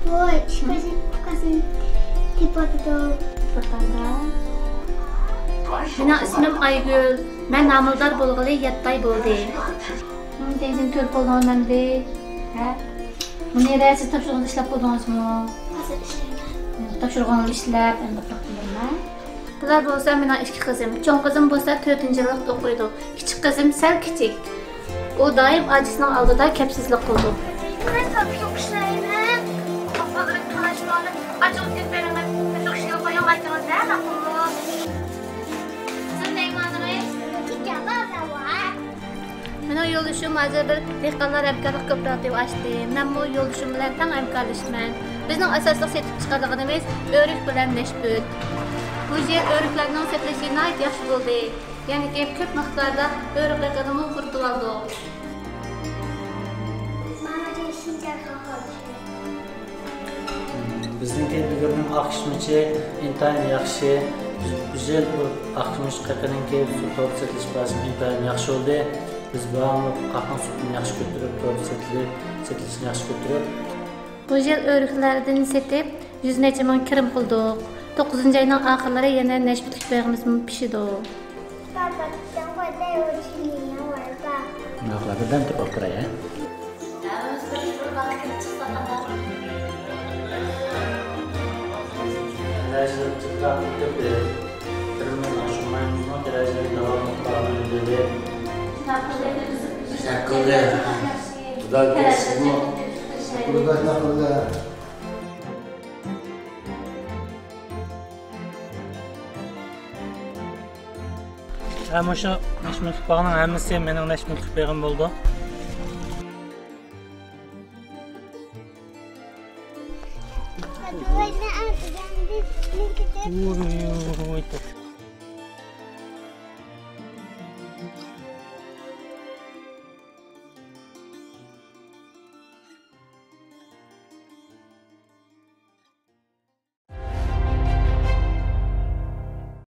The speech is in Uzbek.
Voy, chiqasın tepada patanda. Mening ismim Aygül. Men namildor bo'lg'ili 7 oy bo'ldi. Men tezin ko'p bo'lganimda, ha? Buni rəsi topshirgan ishlab bo'ldingizmi? Hozir ishlayman. Topshirgan ishlab, endi qilmayman. Bular bo'lsa mening ikki qizim. Cho'ng qizim bo'lsa 4-yilda o'qiydi. Kichik qizim sal kichik. U doim ojizning oldida kapsizlik qildi. Men topshiriq ishlayman. Hozir tanishmani ajib ketmayman. Topshiriq qo'yib aytganlar, naqullar. Mening yo'ldoshim hozir bir dehqonlar hamkorlik kooperativ ochdi. Men bu yo'ldoshim bilan teng hamkorlashman. Bizning asosli setib chiqarganimiz o'rik bilan nashbut. Bu yer o'riklarning setilishi nihoyat yaxshi bo'ldi. Ya'ni ko'p miqdorda o'rik qadamni quritib oldik. Mana shuncha xohladim. Bizniki bugunning oqishmichi intayin yaxshi. Güzel bu oqishmish qaqaninki sut setilish bazı intayin yaxshi bo'ldi. Biz bağımlı qahva sütünü yaxşı götürüp, setilishini yaxşı götürüp. Bu yil o'riklardan setib 100 necha ming kirim qildik. 9-oyning oxirlari yana nashbutlik beg'imiz pishidi. Baba, 等会带我去你那玩吧。 Yo'qlardan deb o'qiray, ha? Derajeli çıktan gibi kırılmanın aşılmayımızın derajeli devamlı bağlı dedi. Teşekkürler. Dudak kesin mi? Dudak teşekkürler. Ama şu neşmutluq bağının hemmisi mening neşmutluq begim bo'ldi. Hadi,